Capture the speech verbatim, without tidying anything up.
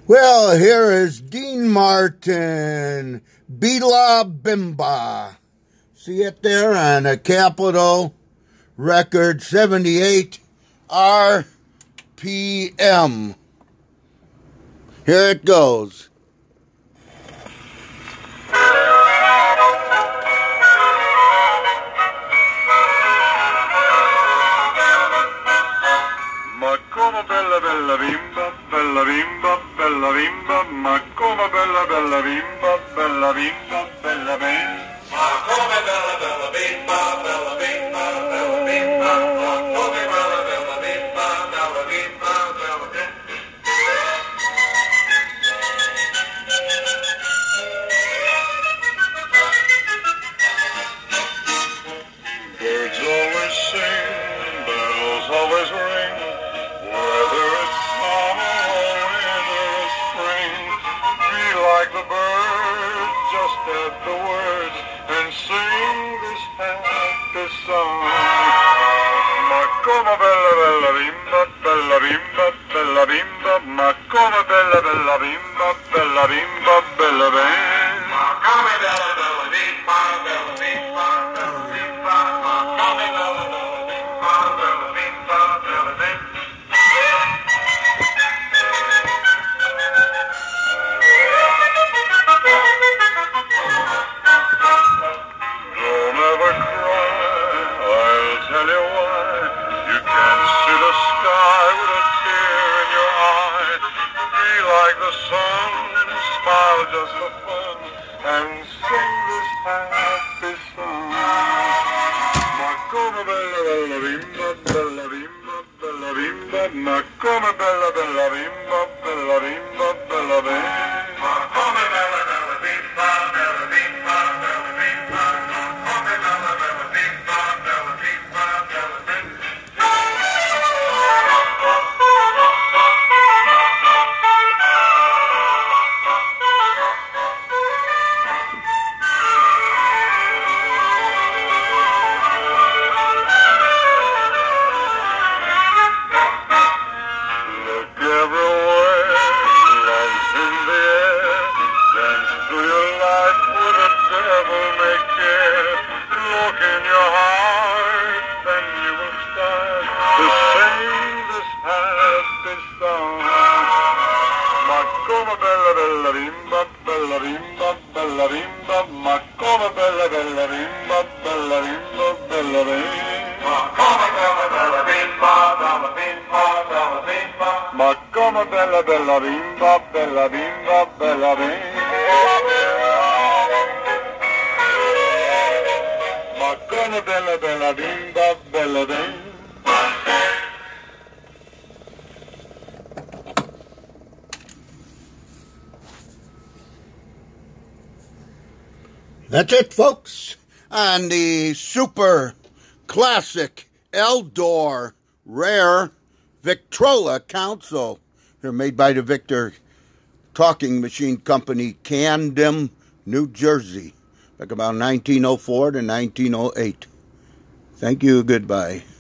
Well, here is Dean Martin, Bela Bimba. See it there on a Capitol record seventy-eight R P M. Here it goes. Ma come bella bella bimba, bella bimba, bella bimba, ma come bella bella bimba, bella bimba, bella bimba. Ma come bella bella bimba, bella bimba, bella bimba, ma come bella bella bimba, bella bimba, bella bimba. Birds always sing, bells always ring, whether it's summer or winter or spring. Be like the bird, just add the words and sing this happy song. Ma come bella bella bimba, bella bimba, bella bimba, ma come bella bella bimba, bella bimba, bella bimba. Ma come bella bella bimba, bella bimba, bella bimba, ma come bella bella bimba, bella bimba, bella bimba. Don't ever cry, I'll tell you why. You can't see the sky with a tear in your eye. Be like the sun, smile just for fun, and sing this happy song. Ma come bella bella bimba, bella bimba, bella bimba, ma come bella bella bimba, bella bimba, bella bimba. Ma come bella bella bimba, bella bimba, bella bimba, ma come bella bella bimba, bella bimba, bella bimba. Look everywhere, love's in the air. Dance through your life with a devil may care. Look in your heart, then you will start to sing this happy song. Ma come bella bella bimba, bella bimba, bella bimba, ma come bella bella bimba, bella bimba, bella bimba. Ma come bella bella bimba, bella bimba, bella bimba, ma come bella bella bimba, bella bimba, bella bimba. Ma come bella bella bimba, bella bimba. That's it, folks, on the super classic Eldor Rare Victrola console. They're made by the Victor Talking Machine Company, Camden, New Jersey, back about nineteen oh four to nineteen oh eight. Thank you, goodbye.